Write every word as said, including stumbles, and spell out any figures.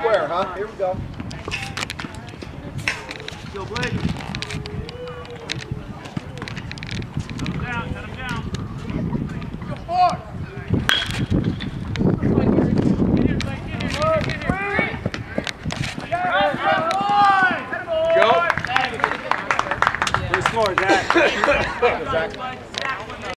square, huh? Here we go. Go, Blake. Cut him down, cut him down. Go forward. Go. Good score, Zach.